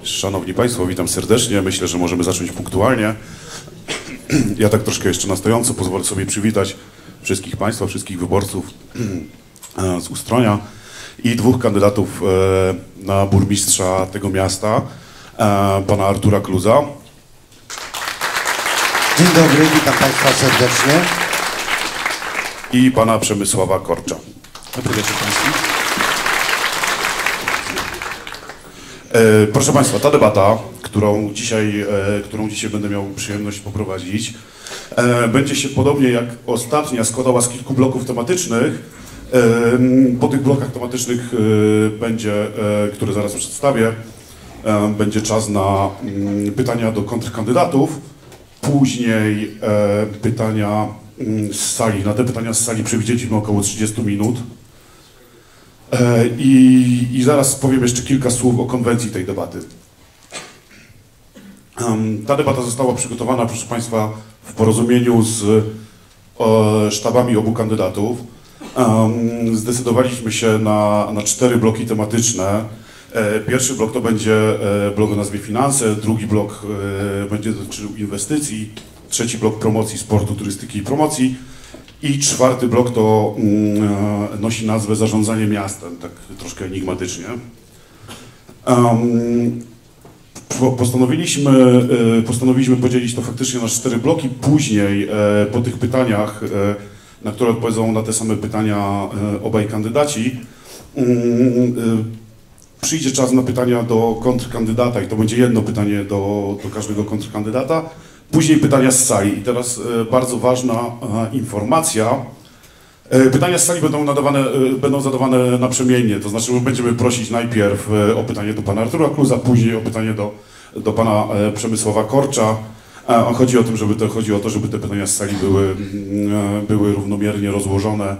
Szanowni Państwo, witam serdecznie. Myślę, że możemy zacząć punktualnie. Ja tak troszkę jeszcze na stojąco pozwolę sobie przywitać wszystkich Państwa, wszystkich wyborców z Ustronia i dwóch kandydatów na burmistrza tego miasta, pana Artura Kluza. Dzień dobry, witam Państwa serdecznie. I pana Przemysława Korcza. Dobry wieczór Państwu. Proszę Państwa, ta debata, którą dzisiaj będę miał przyjemność poprowadzić, będzie się podobnie jak ostatnia składała z kilku bloków tematycznych. Po tych blokach tematycznych będzie, które zaraz przedstawię, będzie czas na pytania do kontrkandydatów, później pytania z sali. Na te pytania z sali przewidzieliśmy około 30 minut. I zaraz powiem jeszcze kilka słów o konwencji tej debaty. Ta debata została przygotowana, proszę Państwa, w porozumieniu z sztabami obu kandydatów. Zdecydowaliśmy się na 4 bloki tematyczne. Pierwszy blok to będzie blok o nazwie Finanse, drugi blok będzie dotyczył inwestycji, trzeci blok promocji sportu, turystyki i promocji i czwarty blok to nosi nazwę Zarządzanie miastem, tak troszkę enigmatycznie. Postanowiliśmy podzielić to faktycznie na 4 bloki. Później po tych pytaniach, na które odpowiedzą na te same pytania obaj kandydaci, przyjdzie czas na pytania do kontrkandydata i to będzie jedno pytanie do każdego kontrkandydata. Później pytania z sali. I teraz bardzo ważna informacja. Pytania z sali będą zadawane naprzemiennie, to znaczy będziemy prosić najpierw o pytanie do pana Artura Kluza, później o pytanie do pana Przemysława Korcza. Chodzi o to, żeby te pytania z sali były równomiernie rozłożone.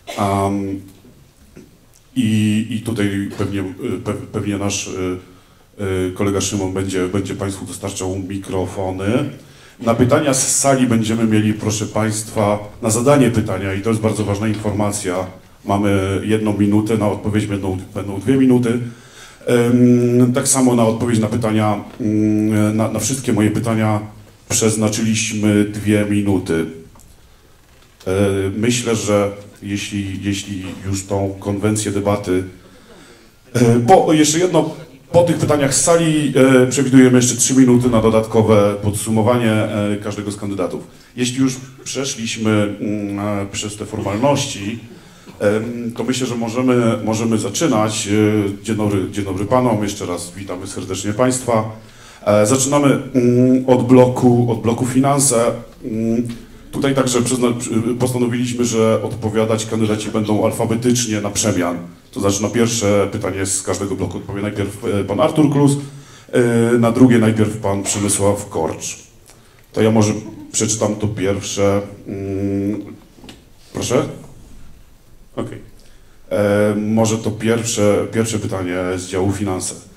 I tutaj pewnie nasz kolega Szymon będzie Państwu dostarczał mikrofony. Na pytania z sali będziemy mieli, proszę Państwa, na zadanie pytania, i to jest bardzo ważna informacja, mamy 1 minutę, na odpowiedź będą 2 minuty. Tak samo na odpowiedź na pytania, na wszystkie moje pytania przeznaczyliśmy 2 minuty. Myślę, że jeśli już tą konwencję debaty, jeszcze jedno, po tych pytaniach z sali przewidujemy jeszcze 3 minuty na dodatkowe podsumowanie każdego z kandydatów. Jeśli już przeszliśmy przez te formalności, to myślę, że możemy zaczynać. Dzień dobry Panom, jeszcze raz witamy serdecznie Państwa. Zaczynamy od bloku Finanse. Tutaj także postanowiliśmy, że odpowiadać kandydaci będą alfabetycznie na przemian. To znaczy na pierwsze pytanie z każdego bloku odpowie najpierw pan Artur Kluz, na drugie najpierw pan Przemysław Korcz. To ja może przeczytam to pierwsze. Proszę? Okej. Może to pierwsze pytanie z działu Finanse.